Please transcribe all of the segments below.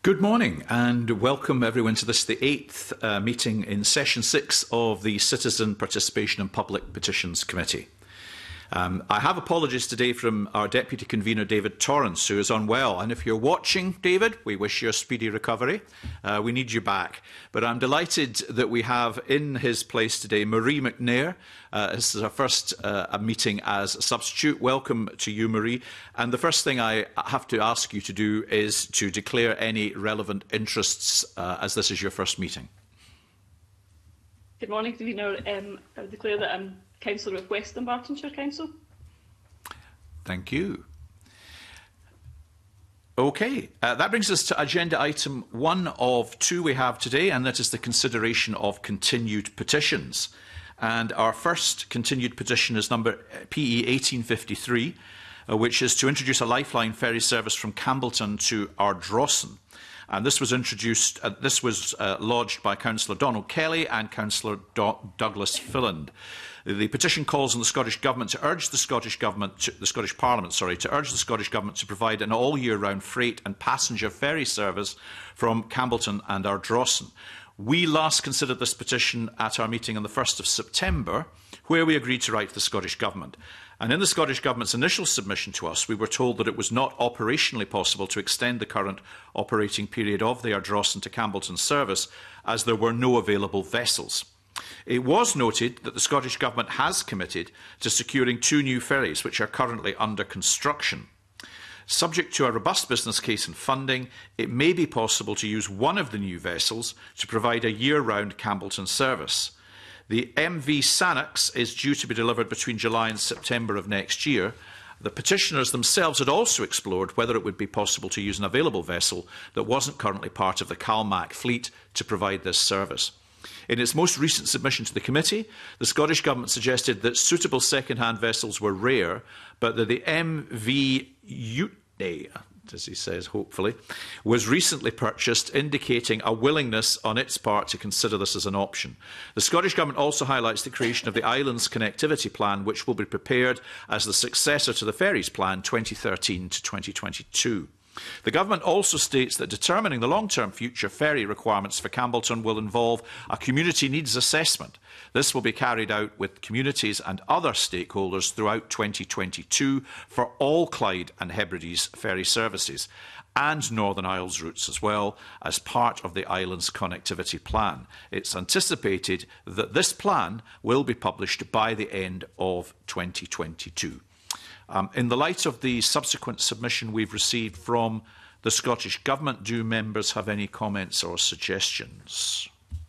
Good morning and welcome everyone to this, the 8th meeting in Session 6 of the Citizen Participation and Public Petitions Committee. I have apologies today from our Deputy Convener, David Torrance, who is unwell. And if you're watching, David, we wish you a speedy recovery. We need you back. But I'm delighted that we have in his place today Marie McNair. This is our first meeting as a substitute. Welcome to you, Marie. And the first thing I have to ask you to do is to declare any relevant interests, as this is your first meeting. Good morning, Convener. I declare that I'm Councillor with West Dunbartonshire Council. Thank you. Okay, that brings us to agenda item 1 of 2 we have today, and that is the consideration of continued petitions. And our first continued petition is number PE 1853, which is to introduce a lifeline ferry service from Campbellton to Ardrossan. And this was introduced, lodged by Councillor Donald Kelly and Councillor Douglas Filland. The petition calls on the Scottish Government to urge the Scottish Parliament to urge the Scottish Government to provide an all-year-round freight and passenger ferry service from Campbellton and Ardrossan. We last considered this petition at our meeting on the 1st of September, where we agreed to write to the Scottish Government. And in the Scottish Government's initial submission to us, we were told that it was not operationally possible to extend the current operating period of the Ardrossan to Campbellton service, as there were no available vessels. It was noted that the Scottish Government has committed to securing 2 new ferries, which are currently under construction. Subject to a robust business case and funding, it may be possible to use one of the new vessels to provide a year-round Campbellton service. The MV Sannox is due to be delivered between July and September of next year. The petitioners themselves had also explored whether it would be possible to use an available vessel that wasn't currently part of the CalMac fleet to provide this service. In its most recent submission to the committee, the Scottish Government suggested that suitable second-hand vessels were rare, but that the MV Utney, as he says, hopefully, was recently purchased, indicating a willingness on its part to consider this as an option. The Scottish Government also highlights the creation of the Islands Connectivity Plan, which will be prepared as the successor to the Ferries Plan 2013 to 2022. The Government also states that determining the long-term future ferry requirements for Campbellton will involve a community needs assessment. This will be carried out with communities and other stakeholders throughout 2022 for all Clyde and Hebrides ferry services and Northern Isles routes as well, as part of the Islands Connectivity Plan. It's anticipated that this plan will be published by the end of 2022. In the light of the subsequent submission we've received from the Scottish Government, do members have any comments or suggestions?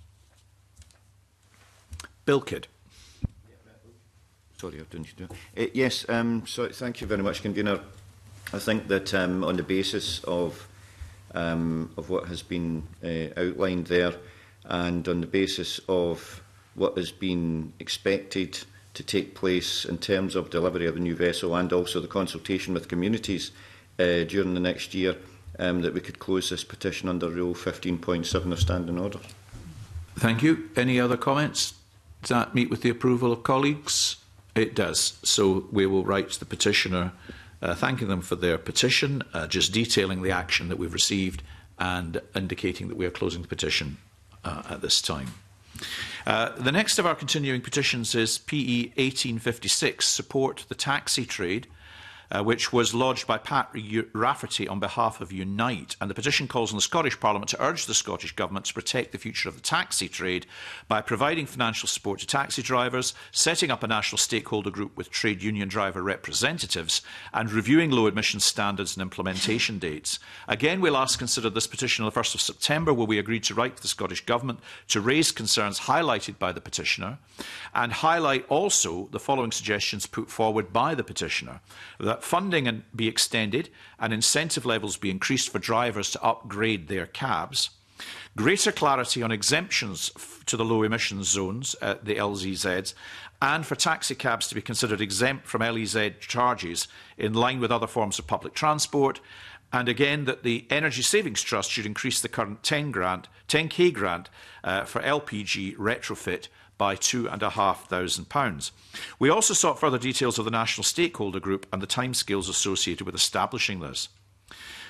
Bill Kidd. Sorry, I didn't do it. Yes, so thank you very much, Convener. I think that on the basis of what has been outlined there, and on the basis of what has been expected to take place in terms of delivery of the new vessel and also the consultation with communities during the next year, that we could close this petition under Rule 15.7 of Standing Order. Thank you. Any other comments? Does that meet with the approval of colleagues? It does. So we will write to the petitioner thanking them for their petition, just detailing the action that we've received and indicating that we are closing the petition at this time. The next of our continuing petitions is PE 1856, Support the Taxi Trade, which was lodged by Pat Rafferty on behalf of Unite. And the petition calls on the Scottish Parliament to urge the Scottish Government to protect the future of the taxi trade by providing financial support to taxi drivers, setting up a national stakeholder group with trade union driver representatives, and reviewing low emission standards and implementation dates. Again, we last considered this petition on the 1st of September, where we agreed to write to the Scottish Government to raise concerns highlighted by the petitioner and highlight also the following suggestions put forward by the petitioner: that funding be extended and incentive levels be increased for drivers to upgrade their cabs, greater clarity on exemptions to the low emissions zones, the LZZs, and for taxi cabs to be considered exempt from LEZ charges in line with other forms of public transport, and again that the Energy Savings Trust should increase the current 10k grant for LPG retrofit by £2,500. We also sought further details of the national stakeholder group and the timescales associated with establishing this.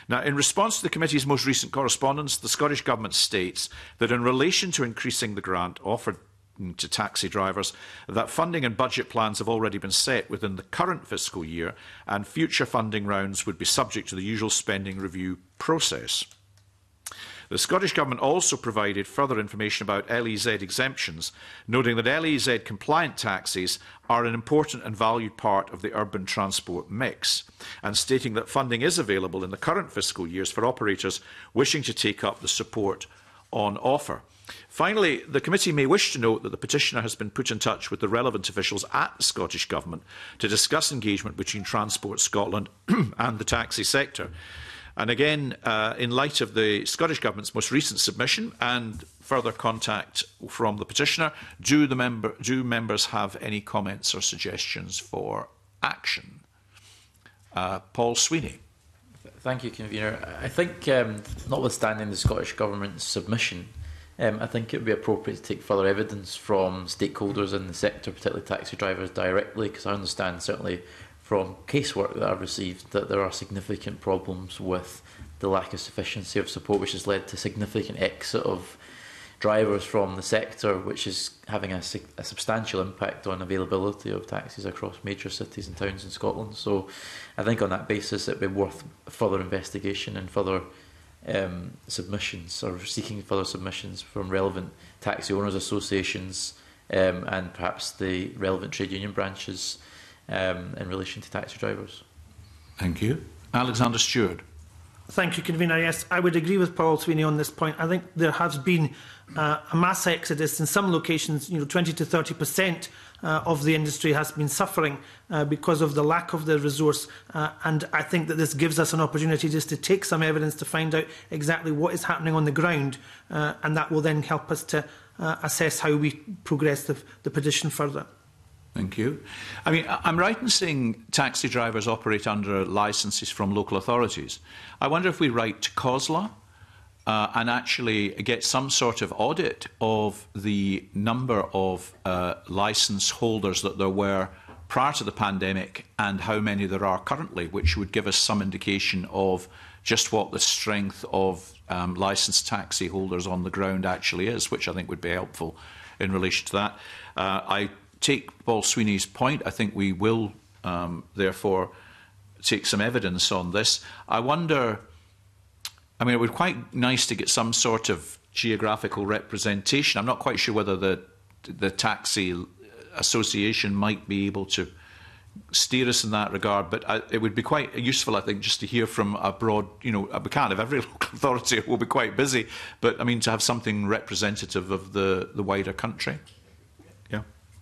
Now, in response to the committee's most recent correspondence, the Scottish Government states that in relation to increasing the grant offered to taxi drivers, that funding and budget plans have already been set within the current fiscal year, and future funding rounds would be subject to the usual spending review process. The Scottish Government also provided further information about LEZ exemptions, noting that LEZ compliant taxis are an important and valued part of the urban transport mix, and stating that funding is available in the current fiscal years for operators wishing to take up the support on offer. Finally, the committee may wish to note that the petitioner has been put in touch with the relevant officials at the Scottish Government to discuss engagement between Transport Scotland and the taxi sector. And again, in light of the Scottish Government's most recent submission and further contact from the petitioner, do members have any comments or suggestions for action? Paul Sweeney. Thank you, Convener. I think, notwithstanding the Scottish Government's submission, I think it would be appropriate to take further evidence from stakeholders in the sector, particularly taxi drivers, directly, because I understand certainly from casework that I've received that there are significant problems with the lack of sufficiency of support, which has led to significant exit of drivers from the sector, which is having a substantial impact on availability of taxis across major cities and towns in Scotland. So I think on that basis it would be worth further investigation and further submissions, or seeking further submissions from relevant taxi owners associations and perhaps the relevant trade union branches in relation to taxi drivers. Thank you. Alexander Stewart. Thank you, Convener. Yes, I would agree with Paul Sweeney on this point. I think there has been a mass exodus in some locations. 20 to 30% of the industry has been suffering because of the lack of the resource. And I think that this gives us an opportunity just to take some evidence to find out exactly what is happening on the ground. And that will then help us to assess how we progress the petition further. Thank you. I mean, I'm right in saying taxi drivers operate under licences from local authorities. I wonder if we write to COSLA and actually get some sort of audit of the number of licence holders that there were prior to the pandemic and how many there are currently, which would give us some indication of just what the strength of licensed taxi holders on the ground actually is, which I think would be helpful in relation to that. I take Paul Sweeney's point. I think we will, therefore, take some evidence on this. I wonder, I mean, it would be quite nice to get some sort of geographical representation. I'm not quite sure whether the taxi association might be able to steer us in that regard, but it would be quite useful, I think, just to hear from a broad, we can't have every local authority, it will be quite busy, but I mean, to have something representative of the wider country. Yeah.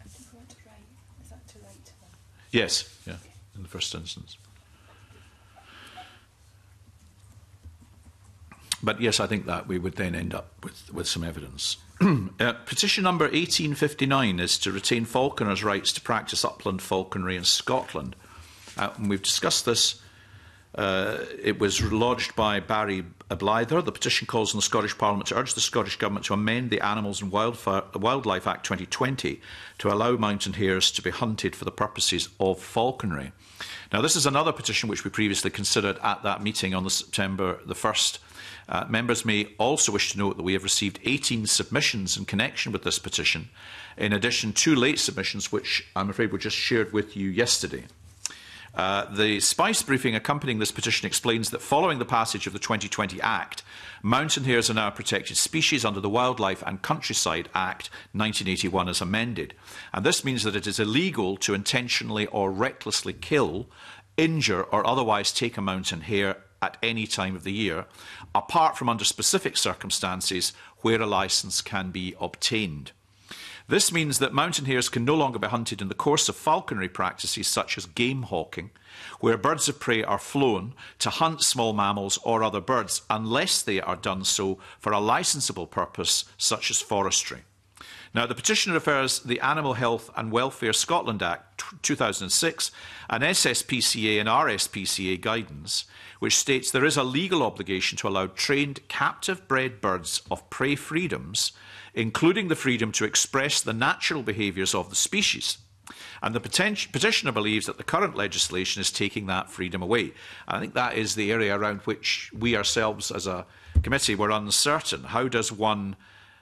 Yes, yeah, in the first instance. But yes, I think that we would then end up with some evidence. Petition number 1859 is to retain falconers' rights to practice upland falconry in Scotland. And we've discussed this. It was lodged by Barry Blyther. The petition calls on the Scottish Parliament to urge the Scottish Government to amend the Animals and Wildlife Act 2020 to allow mountain hares to be hunted for the purposes of falconry. Now, this is another petition which we previously considered at that meeting on September the 1st. Members may also wish to note that we have received 18 submissions in connection with this petition, in addition to late submissions, which I'm afraid were just shared with you yesterday. The Spice briefing accompanying this petition explains that following the passage of the 2020 Act, mountain hares are now a protected species under the Wildlife and Countryside Act 1981 as amended. And this means that it is illegal to intentionally or recklessly kill, injure or otherwise take a mountain hare at any time of the year, apart from under specific circumstances where a licence can be obtained. This means that mountain hares can no longer be hunted in the course of falconry practices such as game hawking, where birds of prey are flown to hunt small mammals or other birds, unless they are done so for a licensable purpose such as forestry. Now, the petition refers the Animal Health and Welfare Scotland Act 2006 and SSPCA and RSPCA guidance, which states there is a legal obligation to allow trained captive-bred birds of prey freedoms, including the freedom to express the natural behaviours of the species. And the petitioner believes that the current legislation is taking that freedom away. And I think that is the area around which we ourselves as a committee were uncertain. How does one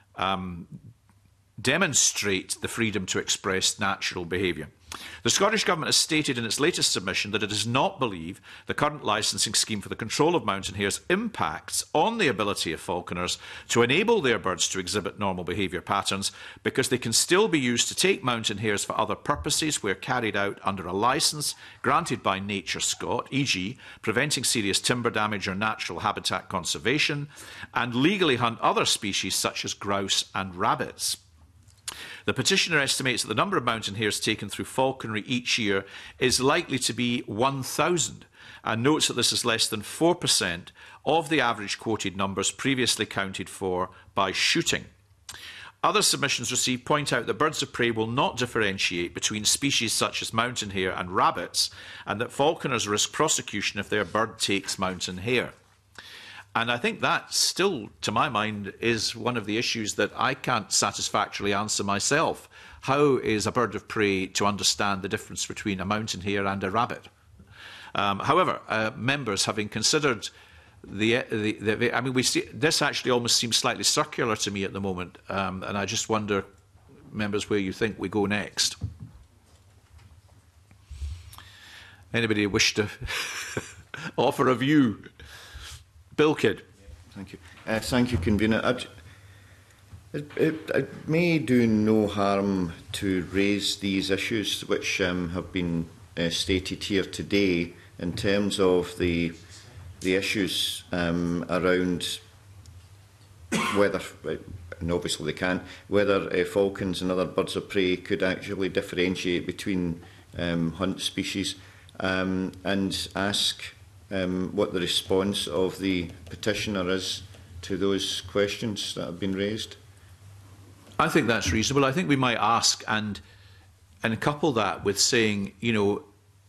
demonstrate the freedom to express natural behaviour? The Scottish Government has stated in its latest submission that it does not believe the current licensing scheme for the control of mountain hares impacts on the ability of falconers to enable their birds to exhibit normal behaviour patterns, because they can still be used to take mountain hares for other purposes where carried out under a licence granted by Nature Scot, e.g. preventing serious timber damage or natural habitat conservation, and legally hunt other species such as grouse and rabbits. The petitioner estimates that the number of mountain hares taken through falconry each year is likely to be 1,000, and notes that this is less than 4% of the average quoted numbers previously counted for by shooting. Other submissions received point out that birds of prey will not differentiate between species such as mountain hare and rabbits, and that falconers risk prosecution if their bird takes mountain hare. And I think that still, to my mind, is one of the issues that I can't satisfactorily answer myself. How is a bird of prey to understand the difference between a mountain hare and a rabbit? However, members, having considered I mean, we see this actually almost seems slightly circular to me at the moment, and I just wonder, members, where you think we go next. Anybody wish to offer a view? Bill Kidd. Thank you. Thank you, Convener. It may do no harm to raise these issues which have been stated here today in terms of the issues around whether, and obviously they can, whether falcons and other birds of prey could actually differentiate between hunt species, and ask what the response of the petitioner is to those questions that have been raised. I think that's reasonable. I think we might ask and couple that with saying, you know,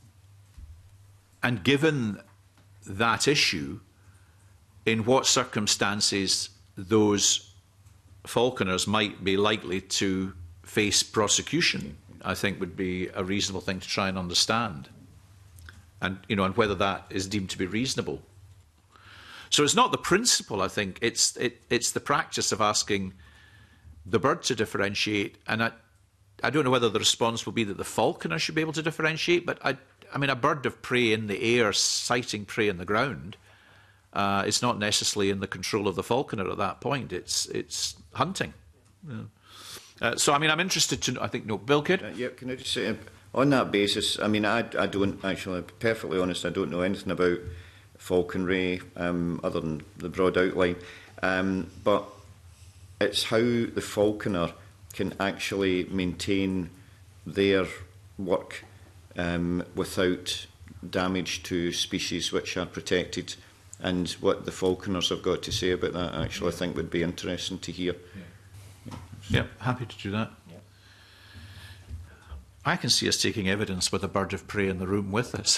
and given that issue, in what circumstances those falconers might be likely to face prosecution, I think would be a reasonable thing to try and understand. And, you know, and whether that is deemed to be reasonable. So it's not the principle, I think, it's the practice of asking the bird to differentiate. And I don't know whether the response will be that the falconer should be able to differentiate, but I mean, a bird of prey in the air sighting prey in the ground, it's not necessarily in the control of the falconer at that point. It's hunting. Yeah. So, I mean, I'm interested to know, I think, no, Bill Kidd? Yeah, can I just say, on that basis, I mean, I don't actually, perfectly honest, I don't know anything about falconry other than the broad outline, but it's how the falconer can actually maintain their work without damage to species which are protected, and what the falconers have got to say about that, actually, I think would be interesting to hear. Yeah, happy to do that. I can see us taking evidence with a bird of prey in the room with us.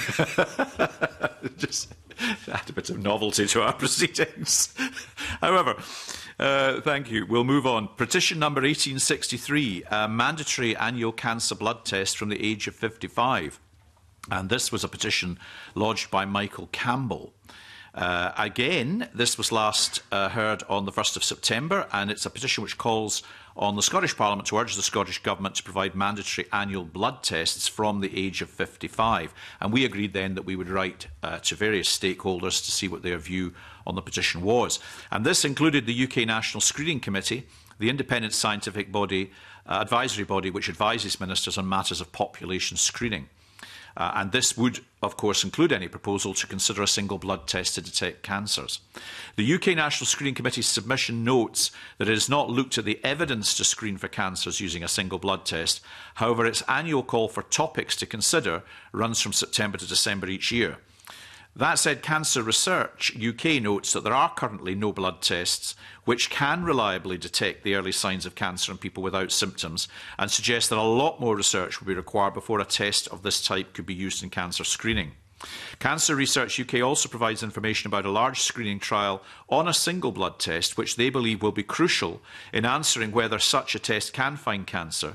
Just add a bit of novelty to our proceedings. However, thank you. We'll move on. Petition number 1863, a mandatory annual cancer blood test from the age of 55. And this was a petition lodged by Michael Campbell. Again, this was last heard on the 1st of September, and it's a petition which calls on the Scottish Parliament to urge the Scottish Government to provide mandatory annual blood tests from the age of 55. And we agreed then that we would write to various stakeholders to see what their view on the petition was. And this included the UK National Screening Committee, the independent scientific body, advisory body which advises ministers on matters of population screening. And this would, of course, include any proposal to consider a single blood test to detect cancers. The UK National Screening Committee's submission notes that it has not looked at the evidence to screen for cancers using a single blood test. However, its annual call for topics to consider runs from September to December each year. That said, Cancer Research UK notes that there are currently no blood tests which can reliably detect the early signs of cancer in people without symptoms, and suggests that a lot more research will be required before a test of this type could be used in cancer screening. Cancer Research UK also provides information about a large screening trial on a single blood test, which they believe will be crucial in answering whether such a test can find cancer,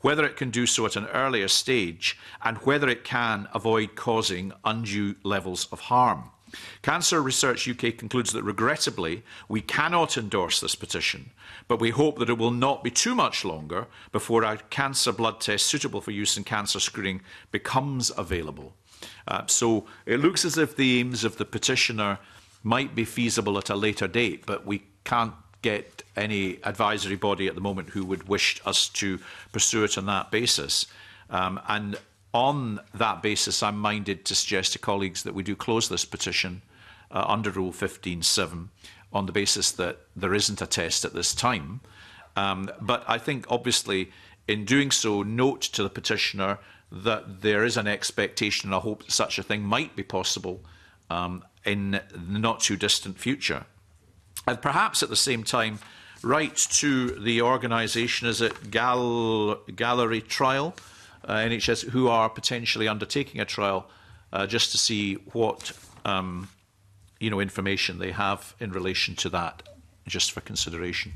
whether it can do so at an earlier stage, and whether it can avoid causing undue levels of harm. Cancer Research UK concludes that, regrettably, we cannot endorse this petition, but we hope that it will not be too much longer before a cancer blood test suitable for use in cancer screening becomes available. So it looks as if the aims of the petitioner might be feasible at a later date, but we can't get any advisory body at the moment who would wish us to pursue it on that basis. And on that basis, I'm minded to suggest to colleagues that we do close this petition under Rule 15.7 on the basis that there isn't a test at this time. But I think, obviously, in doing so, note to the petitioner that there is an expectation and a hope that such a thing might be possible in the not-too-distant future. And perhaps at the same time, write to the organisation, is it Gallery Trial, NHS, who are potentially undertaking a trial, just to see what information they have in relation to that, just for consideration.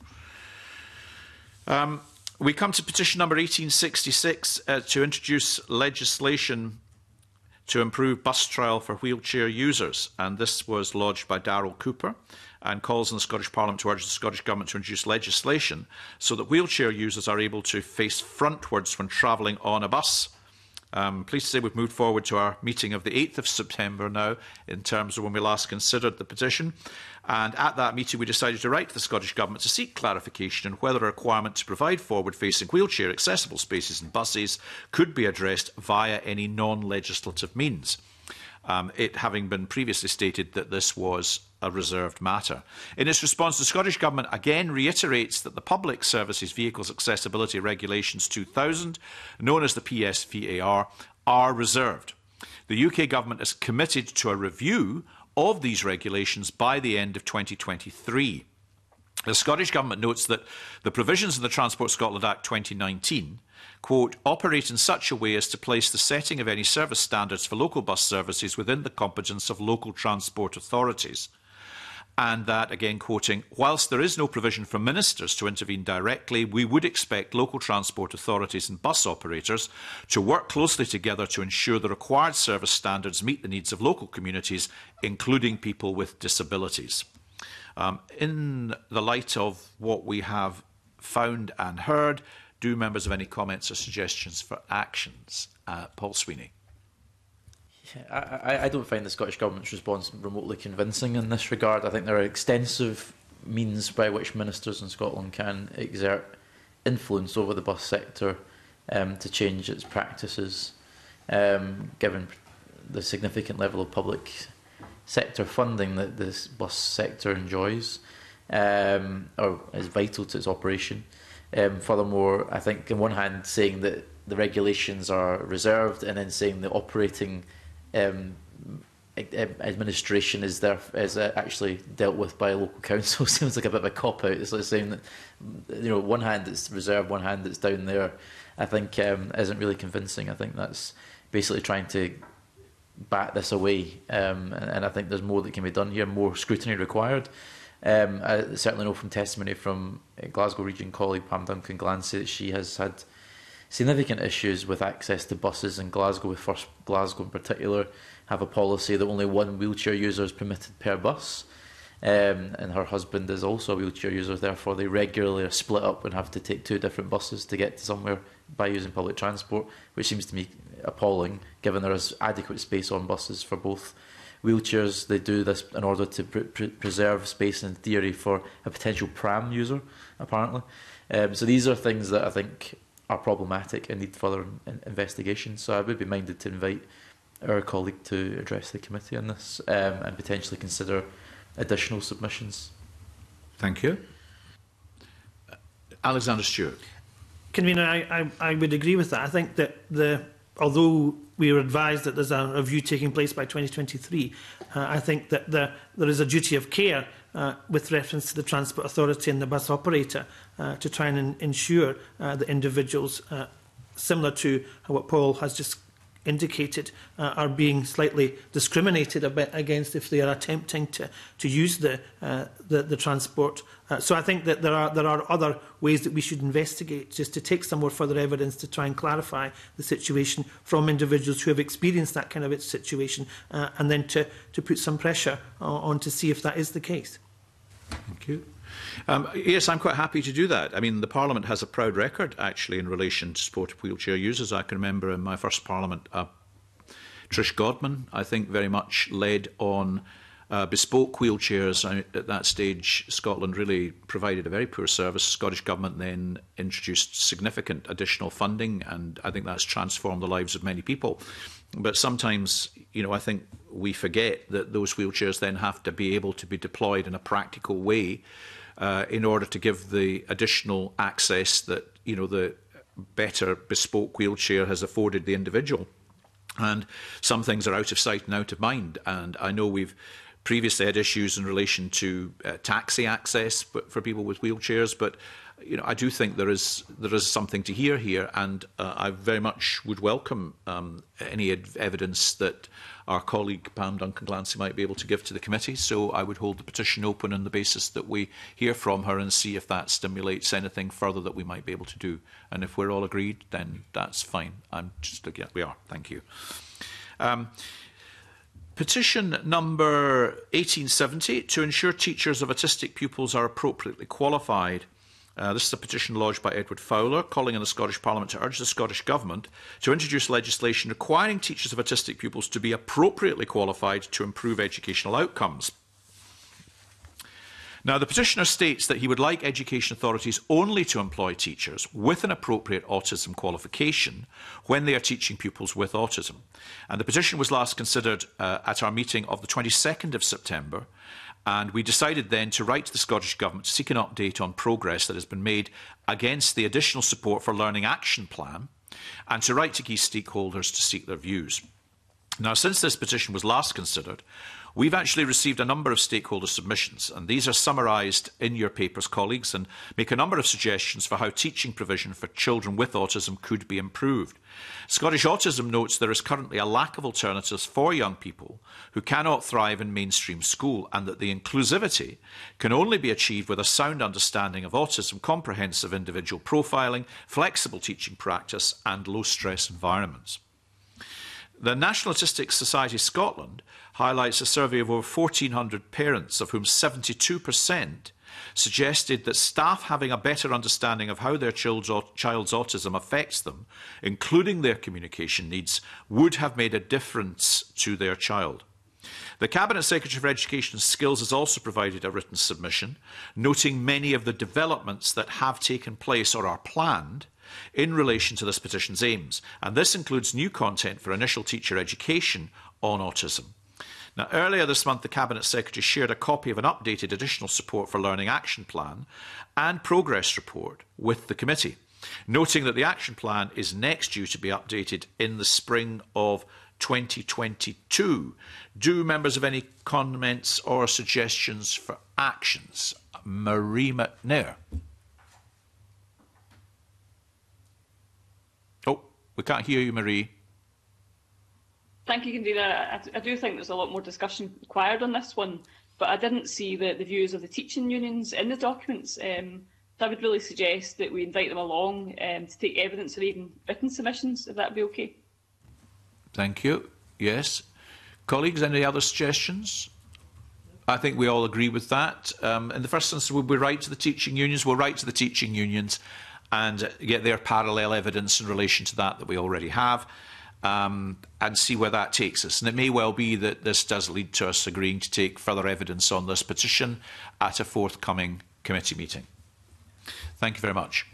We come to petition number 1866 to introduce legislation to improve bus trial for wheelchair users, and this was lodged by Darrell Cooper and calls on the Scottish Parliament to urge the Scottish Government to introduce legislation so that wheelchair users are able to face frontwards when travelling on a bus. Pleased to say we've moved forward to our meeting of the 8th of September now in terms of when we last considered the petition. And at that meeting, we decided to write to the Scottish Government to seek clarification on whether a requirement to provide forward-facing wheelchair accessible spaces in buses could be addressed via any non-legislative means. It having been previously stated that this was a reserved matter. In its response, the Scottish Government again reiterates that the Public Services Vehicles Accessibility Regulations 2000, known as the PSVAR, are reserved. The UK Government is committed to a review of these regulations by the end of 2023. The Scottish Government notes that the provisions of the Transport Scotland Act 2019 quote, operate in such a way as to place the setting of any service standards for local bus services within the competence of local transport authorities. And that, again quoting, whilst there is no provision for ministers to intervene directly, we would expect local transport authorities and bus operators to work closely together to ensure the required service standards meet the needs of local communities, including people with disabilities. In the light of what we have found and heard, do members have any comments or suggestions for actions? Paul Sweeney. I don't find the Scottish Government's response remotely convincing in this regard. I think there are extensive means by which ministers in Scotland can exert influence over the bus sector to change its practices, given the significant level of public sector funding that this bus sector enjoys, or is vital to its operation. Furthermore, I think on one hand saying that the regulations are reserved and then saying the operating administration is actually dealt with by a local council seems like a bit of a cop-out. It's like saying that, one hand it's reserved, one hand it's down there. I think isn't really convincing. I think that's basically trying to bat this away, and I think there's more that can be done here, more scrutiny required. I certainly know from testimony from Glasgow Region colleague Pam Duncan-Glancy that she has had significant issues with access to buses in Glasgow, with First Glasgow in particular, have a policy that only one wheelchair user is permitted per bus. And her husband is also a wheelchair user, therefore they regularly are split up and have to take two different buses to get to somewhere by using public transport, which seems to me appalling, given there is adequate space on buses for both wheelchairs. They do this in order to preserve space in theory for a potential pram user, apparently. So these are things that I think are problematic and need further investigation. So I would be minded to invite our colleague to address the committee on this and potentially consider additional submissions. Thank you. Alexander Stewart. Convener, I would agree with that. I think that although we were advised that there's a review taking place by 2023, I think that there is a duty of care with reference to the Transport Authority and the bus operator to try and ensure that individuals, similar to what Paul has just indicated, are being slightly discriminated a bit against if they are attempting to use the transport. So I think that there are other ways that we should investigate, just to take some more further evidence to try and clarify the situation from individuals who have experienced that kind of situation, and then to put some pressure on to see if that is the case. Thank you. Yes, I'm quite happy to do that. I mean, the Parliament has a proud record, actually, in relation to support of wheelchair users. I can remember in my first Parliament, Trish Godman, I think, very much led on bespoke wheelchairs. At that stage, Scotland really provided a very poor service. The Scottish Government then introduced significant additional funding, and I think that's transformed the lives of many people. But sometimes, I think we forget that those wheelchairs then have to be able to be deployed in a practical way in order to give the additional access that, the better bespoke wheelchair has afforded the individual. And some things are out of sight and out of mind. And I know we've previously had issues in relation to taxi access for people with wheelchairs, but I do think there is something to hear here, and I very much would welcome any evidence that our colleague Pam Duncan-Glancy might be able to give to the committee. So I would hold the petition open on the basis that we hear from her and see if that stimulates anything further that we might be able to do. And if we're all agreed, then that's fine. We are. Thank you. Petition number 1870, to ensure teachers of autistic pupils are appropriately qualified. This is a petition lodged by Edward Fowler, calling on the Scottish Parliament to urge the Scottish Government to introduce legislation requiring teachers of autistic pupils to be appropriately qualified to improve educational outcomes. Now, the petitioner states that he would like education authorities only to employ teachers with an appropriate autism qualification when they are teaching pupils with autism. And the petition was last considered at our meeting of the 22nd of September, and we decided then to write to the Scottish Government to seek an update on progress that has been made against the additional support for Learning Action Plan, and to write to key stakeholders to seek their views. Now, since this petition was last considered, we've actually received a number of stakeholder submissions, and these are summarised in your papers, colleagues, and make a number of suggestions for how teaching provision for children with autism could be improved. Scottish Autism notes there is currently a lack of alternatives for young people who cannot thrive in mainstream school, and that the inclusivity can only be achieved with a sound understanding of autism, comprehensive individual profiling, flexible teaching practice, and low-stress environments. The National Autistic Society Scotland highlights a survey of over 1,400 parents, of whom 72% suggested that staff having a better understanding of how their child's autism affects them, including their communication needs, would have made a difference to their child. The Cabinet Secretary for Education and Skills has also provided a written submission, noting many of the developments that have taken place or are planned in relation to this petition's aims, and this includes new content for initial teacher education on autism. Now, earlier this month, the Cabinet Secretary shared a copy of an updated additional support for Learning Action Plan and progress report with the committee, noting that the action plan is next due to be updated in the spring of 2022. Do members have any comments or suggestions for actions? Marie McNair. Oh, we can't hear you, Marie. Thank you, Convener. I do think there's a lot more discussion required on this one, but I didn't see the views of the teaching unions in the documents. I would really suggest that we invite them along to take evidence or even written submissions, if that would be okay. Thank you. Yes. Colleagues, any other suggestions? I think we all agree with that. In the first instance, we'll write to the teaching unions. We'll write to the teaching unions and get their parallel evidence in relation to that we already have, and see where that takes us. And it may well be that this does lead to us agreeing to take further evidence on this petition at a forthcoming committee meeting. Thank you very much.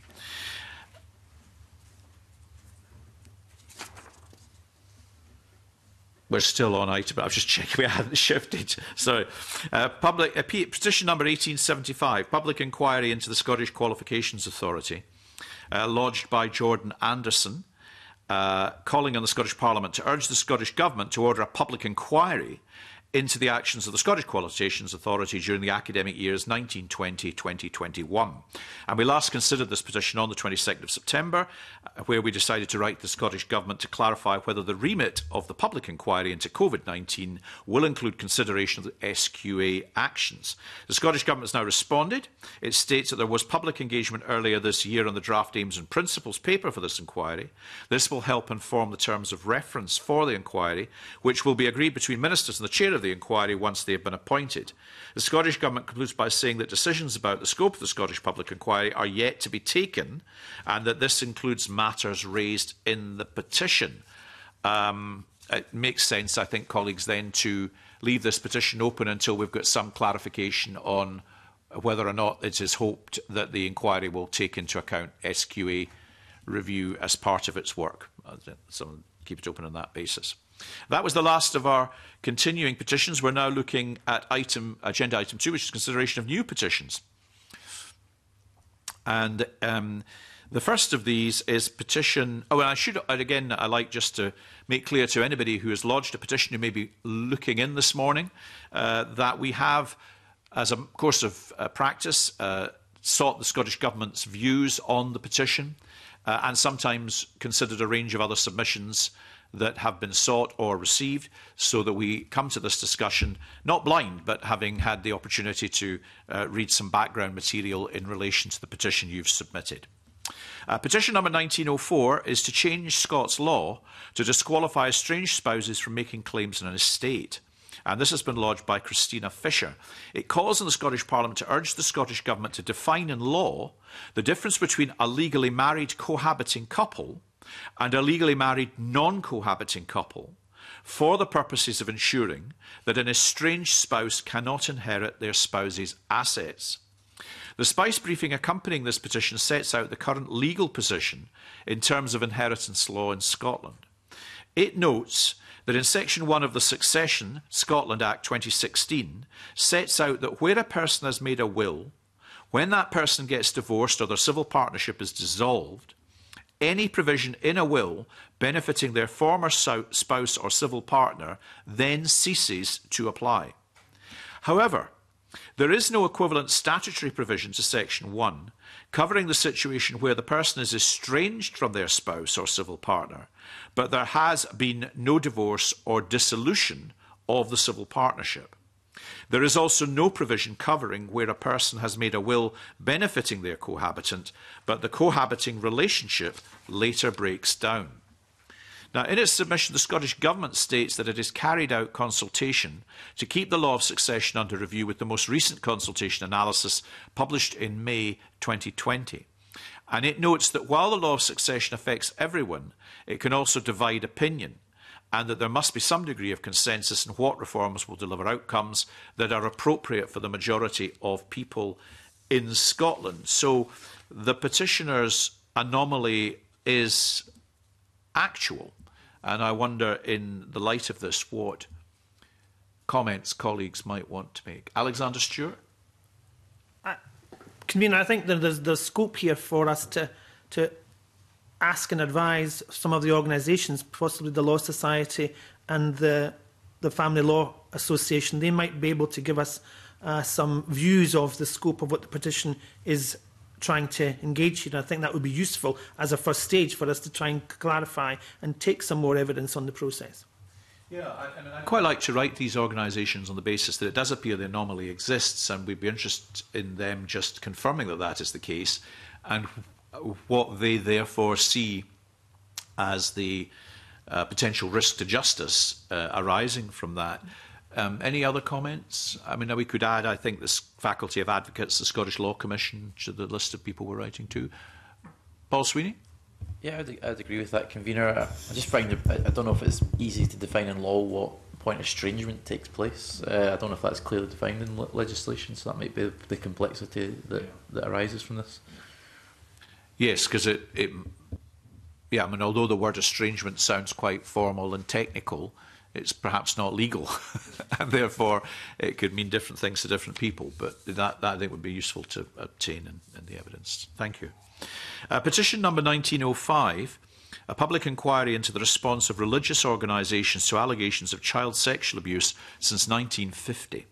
We're still on item, but I've just checked we hadn't shifted. Sorry. Petition number 1875, public inquiry into the Scottish Qualifications Authority, lodged by Jordan Anderson, calling on the Scottish Parliament to urge the Scottish Government to order a public inquiry into the actions of the Scottish Qualifications Authority during the academic years 1920-2021. And we last considered this petition on the 22nd of September, where we decided to write to the Scottish Government to clarify whether the remit of the public inquiry into COVID-19 will include consideration of the SQA actions. The Scottish Government has now responded. It states that there was public engagement earlier this year on the draft aims and principles paper for this inquiry. This will help inform the terms of reference for the inquiry, which will be agreed between ministers and the chair of the inquiry once they have been appointed. The Scottish Government concludes by saying that decisions about the scope of the Scottish public inquiry are yet to be taken, and that this includes matters raised in the petition. It makes sense, I think, colleagues, then to leave this petition open until we've got some clarification on whether or not it is hoped that the inquiry will take into account SQA review as part of its work. So keep it open on that basis. That was the last of our continuing petitions. We're now looking at agenda item 2, which is consideration of new petitions. And the first of these is petition. Oh, and I like just to make clear to anybody who has lodged a petition who may be looking in this morning that we have, as a course of practice, sought the Scottish Government's views on the petition and sometimes considered a range of other submissions that have been sought or received, so that we come to this discussion not blind, but having had the opportunity to read some background material in relation to the petition you've submitted. Petition number 1904 is to change Scots law to disqualify estranged spouses from making claims on an estate. And this has been lodged by Christina Fisher. It calls on the Scottish Parliament to urge the Scottish Government to define in law the difference between a legally married cohabiting couple and a legally married non-cohabiting couple for the purposes of ensuring that an estranged spouse cannot inherit their spouse's assets. The Spice briefing accompanying this petition sets out the current legal position in terms of inheritance law in Scotland. It notes that in Section 1 of the Succession Scotland Act 2016 sets out that where a person has made a will, when that person gets divorced or their civil partnership is dissolved, any provision in a will benefiting their former spouse or civil partner then ceases to apply. However, there is no equivalent statutory provision to Section 1 covering the situation where the person is estranged from their spouse or civil partner, but there has been no divorce or dissolution of the civil partnership. There is also no provision covering where a person has made a will benefiting their cohabitant, but the cohabiting relationship later breaks down. Now, in its submission, the Scottish Government states that it has carried out consultation to keep the law of succession under review, with the most recent consultation analysis published in May 2020. And it notes that while the law of succession affects everyone, it can also divide opinion, and that there must be some degree of consensus in what reforms will deliver outcomes that are appropriate for the majority of people in Scotland. So the petitioner's anomaly is actual, and I wonder, in the light of this, what comments colleagues might want to make. Alexander Stewart? Convener, I think that there's scope here for us to ask and advise some of the organisations, possibly the Law Society and the Family Law Association. They might be able to give us some views of the scope of what the petition is trying to engage in. I think that would be useful as a first stage for us to try and clarify and take some more evidence on the process. Yeah, I'd quite like to write these organisations on the basis that it does appear the anomaly exists, and we'd be interested in them just confirming that that is the case, and what they therefore see as the potential risk to justice arising from that. Any other comments? I mean, we could add, I think, this Faculty of Advocates, the Scottish Law Commission, to the list of people we're writing to. Paul Sweeney? Yeah, I'd agree with that, Convener. I just find I don't know if it's easy to define in law what point estrangement takes place. I don't know if that's clearly defined in legislation, so that might be the complexity that arises from this. Yes, because yeah, I mean, although the word estrangement sounds quite formal and technical, it's perhaps not legal, and therefore it could mean different things to different people. But that I think would be useful to obtain in the evidence. Thank you. Petition number 1905 a public inquiry into the response of religious organisations to allegations of child sexual abuse since 1950.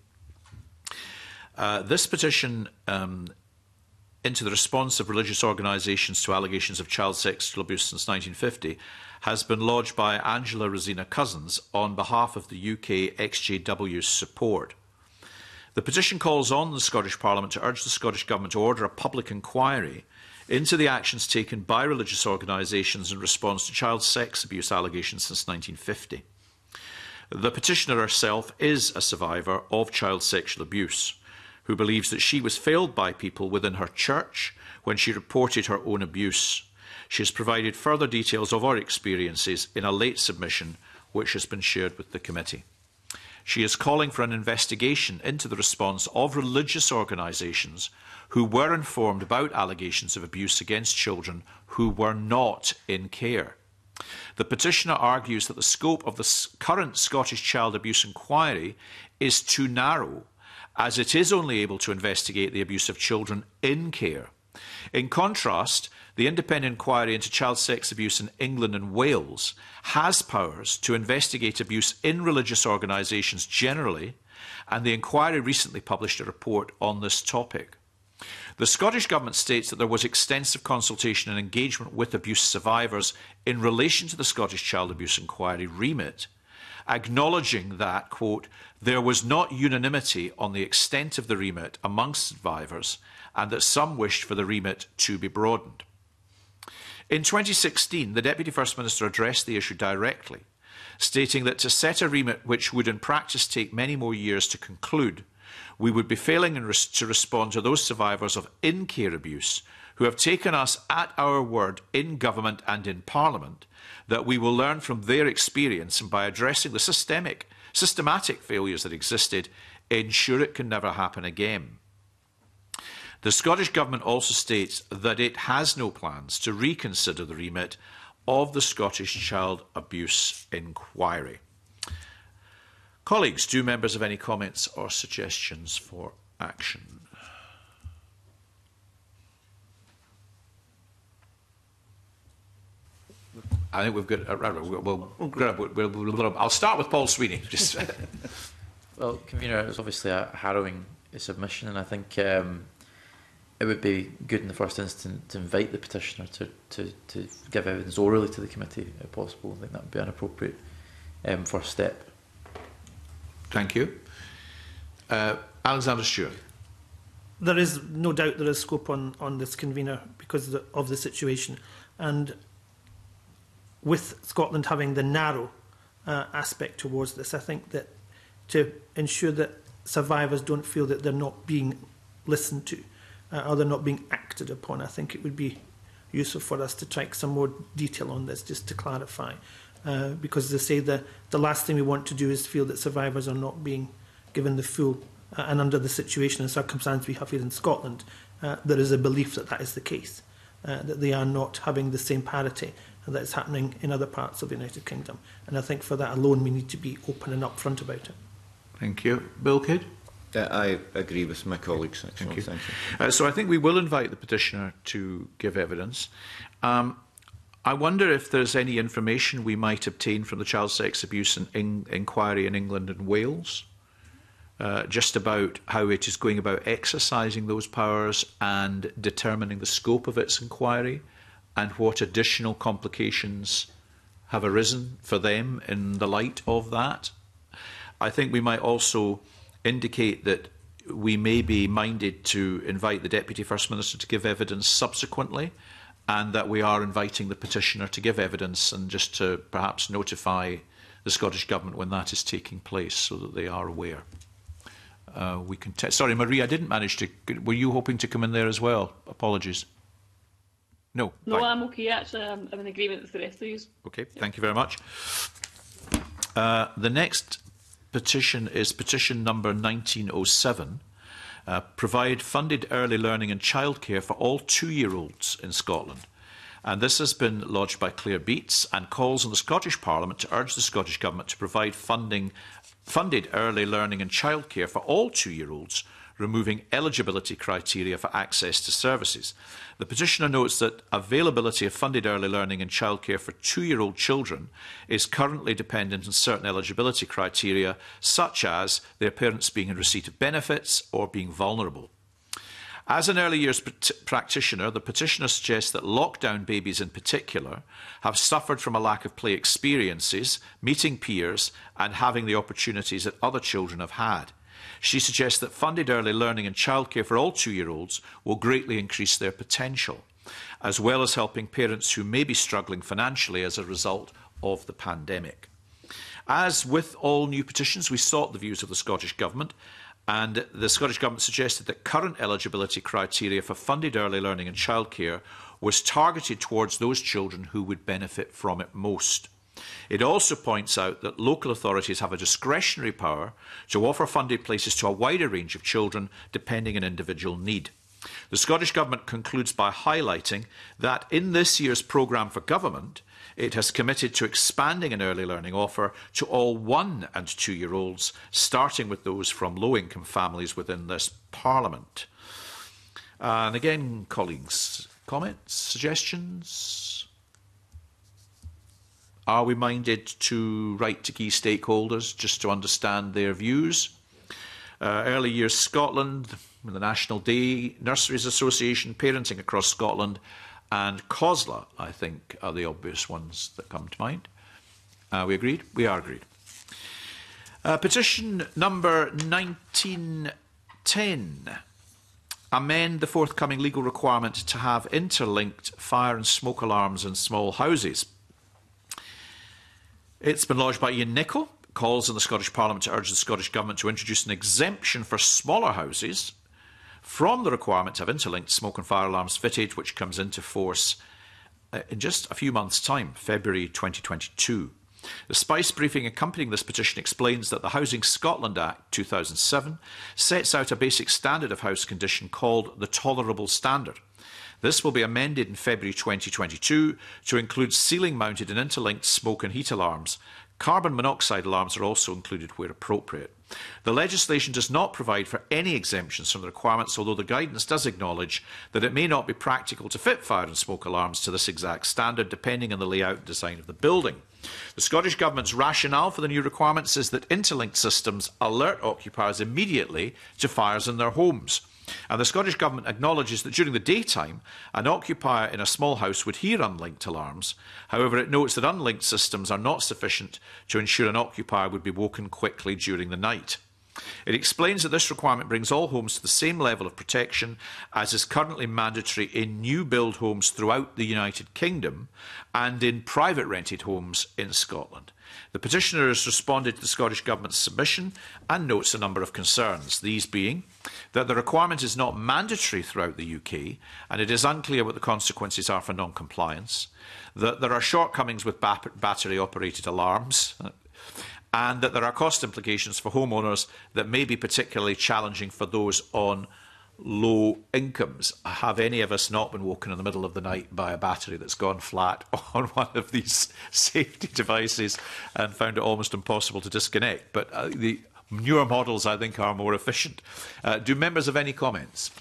This petition into the response of religious organisations to allegations of child sexual abuse since 1950 has been lodged by Angela Rosina Cousins on behalf of the UK XJW's support. The petition calls on the Scottish Parliament to urge the Scottish Government to order a public inquiry into the actions taken by religious organisations in response to child sex abuse allegations since 1950. The petitioner herself is a survivor of child sexual abuse, who believes that she was failed by people within her church when she reported her own abuse. She has provided further details of her experiences in a late submission which has been shared with the committee. She is calling for an investigation into the response of religious organisations who were informed about allegations of abuse against children who were not in care. The petitioner argues that the scope of the current Scottish Child Abuse Inquiry is too narrow, as it is only able to investigate the abuse of children in care. In contrast, the independent inquiry into child sex abuse in England and Wales has powers to investigate abuse in religious organisations generally, and the inquiry recently published a report on this topic. The Scottish Government states that there was extensive consultation and engagement with abuse survivors in relation to the Scottish Child Abuse Inquiry remit, acknowledging that, quote, there was not unanimity on the extent of the remit amongst survivors and that some wished for the remit to be broadened. In 2016, the Deputy First Minister addressed the issue directly, stating that to set a remit which would in practice take many more years to conclude, we would be failing to respond to those survivors of in-care abuse who have taken us at our word in government and in Parliament that we will learn from their experience and by addressing the systematic failures that existed, ensure it can never happen again. The Scottish Government also states that it has no plans to reconsider the remit of the Scottish Child Abuse Inquiry. Colleagues, do members have any comments or suggestions for action? I think we've got. I'll start with Paul Sweeney. Well, Convener, it's obviously a harrowing submission, and I think it would be good in the first instance to invite the petitioner to give evidence orally to the committee, if possible. I think that would be an appropriate first step. Thank you. Alexander Stewart. There is no doubt there is scope on this, Convener, because of the situation. And with Scotland having the narrow aspect towards this, I think that to ensure that survivors don't feel that they're not being listened to or they're not being acted upon, I think it would be useful for us to take some more detail on this, just to clarify. Because, as I say, the last thing we want to do is feel that survivors are not being given the full, and under the situation and circumstance we have here in Scotland, there is a belief that that is the case, that they are not having the same parity that is happening in other parts of the United Kingdom. And I think for that alone we need to be open and upfront about it. Thank you. Bill Kidd? I agree with my colleagues. Actually. Thank you. So I think we will invite the petitioner to give evidence. I wonder if there's any information we might obtain from the Child Sex Abuse Inquiry in England and Wales, just about how it is going about exercising those powers and determining the scope of its inquiry and what additional complications have arisen for them in the light of that. I think we might also indicate that we may be minded to invite the Deputy First Minister to give evidence subsequently, and that we are inviting the petitioner to give evidence and just to perhaps notify the Scottish Government when that is taking place so that they are aware. We can sorry, Marie, I didn't manage to... Were you hoping to come in there as well? Apologies. No. No, fine. I'm okay, actually. I'm in agreement with the rest of you. Okay, thank you very much. The next petition is petition number 1907. Provide funded early learning and childcare for all 2-year-olds in Scotland. And this has been lodged by Claire Beats and calls on the Scottish Parliament to urge the Scottish Government to provide funded early learning and childcare for all 2-year-olds, removing eligibility criteria for access to services. The petitioner notes that availability of funded early learning and childcare for 2-year-old children is currently dependent on certain eligibility criteria, such as their parents being in receipt of benefits or being vulnerable. As an early years practitioner, the petitioner suggests that lockdown babies in particular have suffered from a lack of play experiences, meeting peers and having the opportunities that other children have had. She suggests that funded early learning and childcare for all 2-year-olds will greatly increase their potential, as well as helping parents who may be struggling financially as a result of the pandemic. As with all new petitions, we sought the views of the Scottish Government, and the Scottish Government suggested that current eligibility criteria for funded early learning and childcare was targeted towards those children who would benefit from it most. It also points out that local authorities have a discretionary power to offer funded places to a wider range of children depending on individual need. The Scottish Government concludes by highlighting that in this year's programme for government, it has committed to expanding an early learning offer to all 1- and 2-year-olds, starting with those from low-income families within this Parliament. And again, colleagues, comments, suggestions? Are we minded to write to key stakeholders just to understand their views? Early Years Scotland, the National Day, Nurseries Association, Parenting Across Scotland, and COSLA, I think, are the obvious ones that come to mind. We agreed? We are agreed. Petition number 1910. Amend the forthcoming legal requirement to have interlinked fire and smoke alarms in small houses. It's been lodged by Ian Nicholl. Calls on the Scottish Parliament to urge the Scottish Government to introduce an exemption for smaller houses from the requirement to have interlinked smoke and fire alarms fitted, which comes into force in just a few months' time, February 2022. The Spice briefing accompanying this petition explains that the Housing Scotland Act 2007 sets out a basic standard of house condition called the Tolerable Standard. This will be amended in February 2022 to include ceiling-mounted and interlinked smoke and heat alarms. Carbon monoxide alarms are also included where appropriate. The legislation does not provide for any exemptions from the requirements, although the guidance does acknowledge that it may not be practical to fit fire and smoke alarms to this exact standard, depending on the layout and design of the building. The Scottish Government's rationale for the new requirements is that interlinked systems alert occupiers immediately to fires in their homes. And the Scottish Government acknowledges that during the daytime, an occupier in a small house would hear unlinked alarms. However, it notes that unlinked systems are not sufficient to ensure an occupier would be woken quickly during the night. It explains that this requirement brings all homes to the same level of protection as is currently mandatory in new build homes throughout the United Kingdom and in private rented homes in Scotland. The petitioner has responded to the Scottish Government's submission and notes a number of concerns, these being that the requirement is not mandatory throughout the UK and it is unclear what the consequences are for non-compliance, that there are shortcomings with battery-operated alarms, and that there are cost implications for homeowners that may be particularly challenging for those on low incomes. Have any of us not been woken in the middle of the night by a battery that's gone flat on one of these safety devices and found it almost impossible to disconnect? But the newer models, I think, are more efficient. Do members have any comments?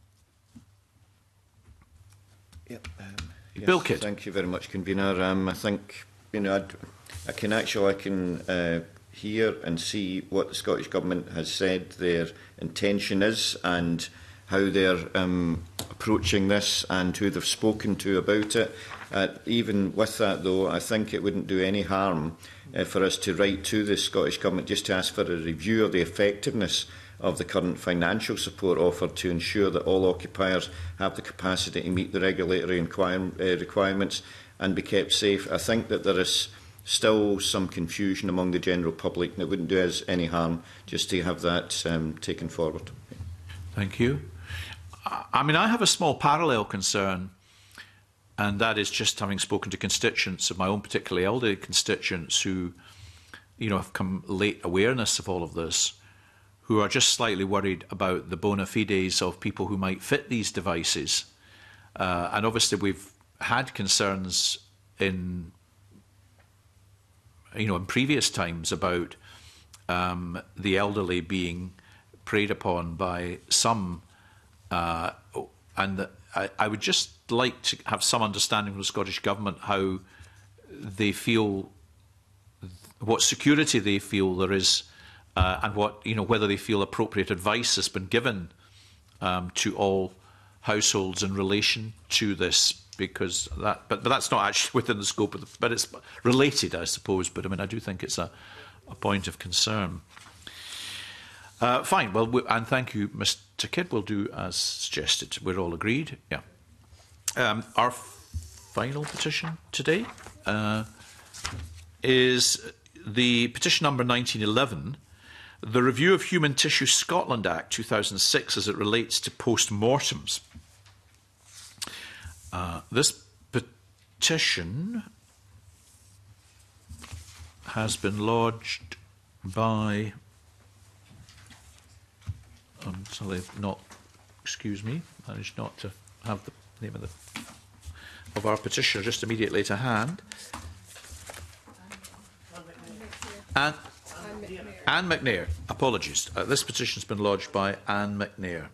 Yep, yes, Bill Kidd. Thank you very much, Convener. I think, you know, I can hear and see what the Scottish Government has said their intention is and how they're approaching this and who they've spoken to about it. Even with that, though, I think it wouldn't do any harm for us to write to the Scottish Government just to ask for a review of the effectiveness of the current financial support offered to ensure that all occupiers have the capacity to meet the regulatory requirements and be kept safe. I think that there is still some confusion among the general public, and it wouldn't do us any harm just to have that taken forward. Thank you. I mean, I have a small parallel concern, and that is just having spoken to constituents of my own particularly elderly constituents who, you know, have come late awareness of all of this, who are just slightly worried about the bona fides of people who might fit these devices. And obviously we've had concerns in previous times about the elderly being preyed upon by some, and I would just like to have some understanding from the Scottish Government how they feel, what security they feel there is, and what, whether they feel appropriate advice has been given to all households in relation to this, because but that's not actually within the scope of but it's related, I suppose. But I mean, I do think it's a point of concern. Fine. Well, and thank you, Mr. Kidd. We'll do as suggested. We're all agreed. Yeah. Our final petition today is the petition number 1911, the Review of Human Tissue Scotland Act 2006 as it relates to post-mortems. This petition has been lodged by, until they've not, excuse me, managed not to have the name of our petitioner just immediately to hand. Anne McNair. Apologies. This petition has been lodged by Anne McNair.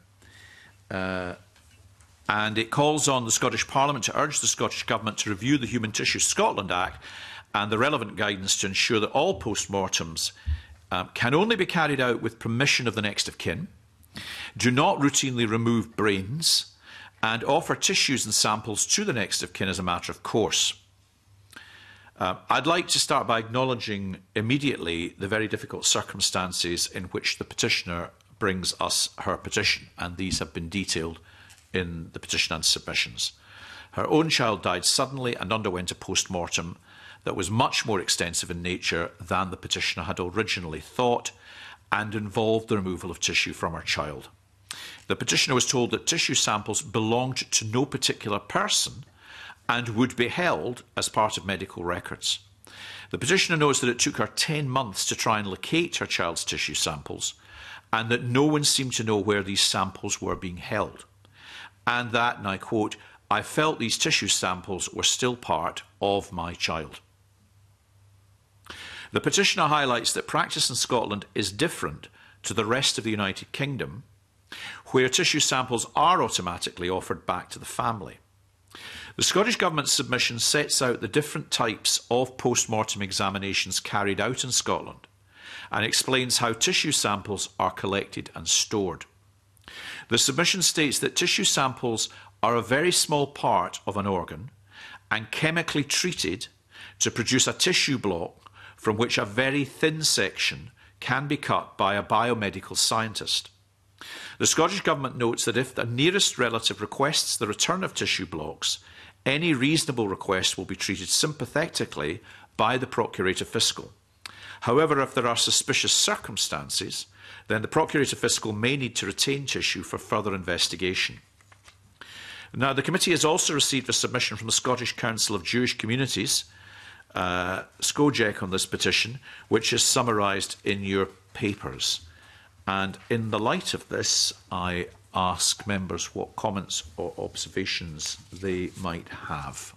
And it calls on the Scottish Parliament to urge the Scottish Government to review the Human Tissue Scotland Act and the relevant guidance to ensure that all post-mortems can only be carried out with permission of the next of kin, do not routinely remove brains, and offer tissues and samples to the next of kin as a matter of course. I'd like to start by acknowledging immediately the very difficult circumstances in which the petitioner brings us her petition, and these have been detailed in the petition and submissions. Her own child died suddenly and underwent a post-mortem that was much more extensive in nature than the petitioner had originally thought, and involved the removal of tissue from her child. The petitioner was told that tissue samples belonged to no particular person and would be held as part of medical records. The petitioner knows that it took her 10 months to try and locate her child's tissue samples, and that no one seemed to know where these samples were being held. And that, and I quote, "I felt these tissue samples were still part of my child." The petitioner highlights that practice in Scotland is different to the rest of the United Kingdom, where tissue samples are automatically offered back to the family. The Scottish Government's submission sets out the different types of post-mortem examinations carried out in Scotland and explains how tissue samples are collected and stored. The submission states that tissue samples are a very small part of an organ and chemically treated to produce a tissue block from which a very thin section can be cut by a biomedical scientist. The Scottish Government notes that if the nearest relative requests the return of tissue blocks, any reasonable request will be treated sympathetically by the Procurator Fiscal. However, if there are suspicious circumstances, then the Procurator Fiscal may need to retain tissue for further investigation. Now, the committee has also received a submission from the Scottish Council of Jewish Communities, SCOJEC, on this petition, which is summarised in your papers. And in the light of this, I ask members what comments or observations they might have.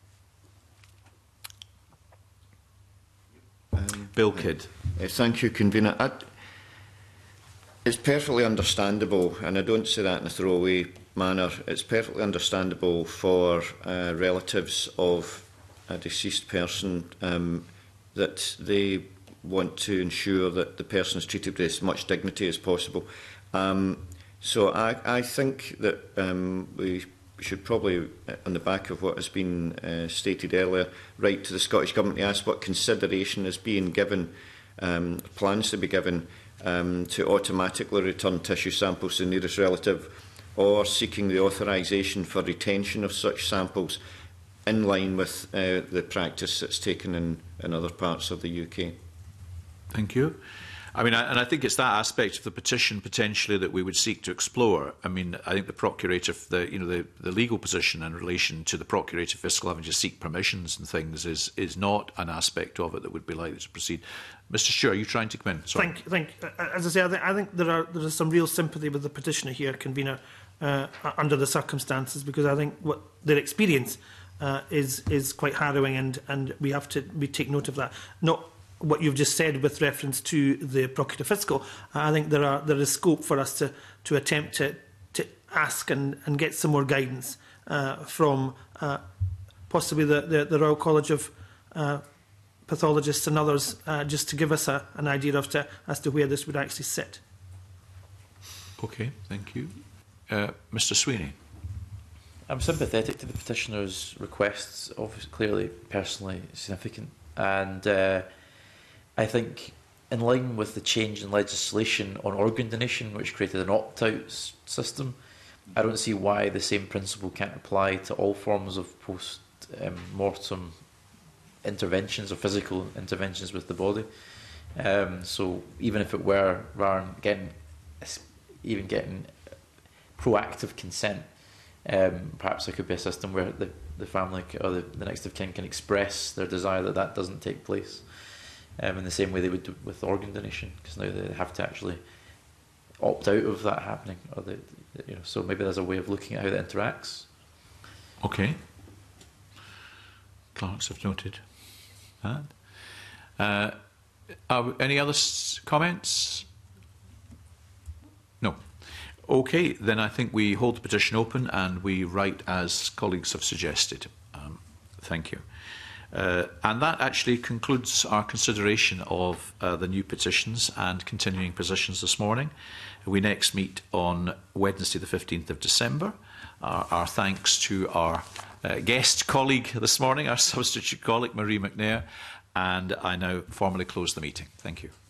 Bill Kidd. Thank you, Convener. It's perfectly understandable, and I don't say that in a throwaway manner, it's perfectly understandable for relatives of a deceased person that they want to ensure that the person is treated with as much dignity as possible. So I think that we should probably, on the back of what has been stated earlier, write to the Scottish Government to ask what consideration is being given, plans to be given, to automatically return tissue samples to the nearest relative, or seeking the authorisation for retention of such samples in line with the practice that's taken in other parts of the UK. Thank you. I mean, and I think it's that aspect of the petition potentially that we would seek to explore. I mean, I think the Procurator, the legal position in relation to the Procurator Fiscal having to seek permissions and things is not an aspect of it that would be likely to proceed. Mr. Stewart, are you trying to come in? Sorry. Thank you. As I say, I think there is some real sympathy with the petitioner here, Convener, under the circumstances, because I think what their experience is quite harrowing, and we take note of that. what you've just said with reference to the Procurator Fiscal, I think there is scope for us to attempt to ask and get some more guidance from possibly the Royal College of Pathologists and others, just to give us an idea as to where this would actually sit. Okay, thank you. Mr. Sweeney. I'm sympathetic to the petitioner's requests, obviously clearly personally significant, and I think in line with the change in legislation on organ donation, which created an opt-out system, I don't see why the same principle can't apply to all forms of post-mortem interventions or physical interventions with the body. So even if it were, rather than getting proactive consent, perhaps there could be a system where the family or the next of kin can express their desire that doesn't take place, in the same way they would do with organ donation, because now they have to actually opt out of that happening, or so maybe there's a way of looking at how that interacts. Okay. Clerks have noted that. Any other comments? No. Okay, then I think we hold the petition open and we write as colleagues have suggested. Thank you. And that actually concludes our consideration of the new petitions and continuing positions this morning. We next meet on Wednesday the 15th of December. Our thanks to our guest colleague this morning, our substitute colleague, Marie McNair, and I now formally close the meeting. Thank you.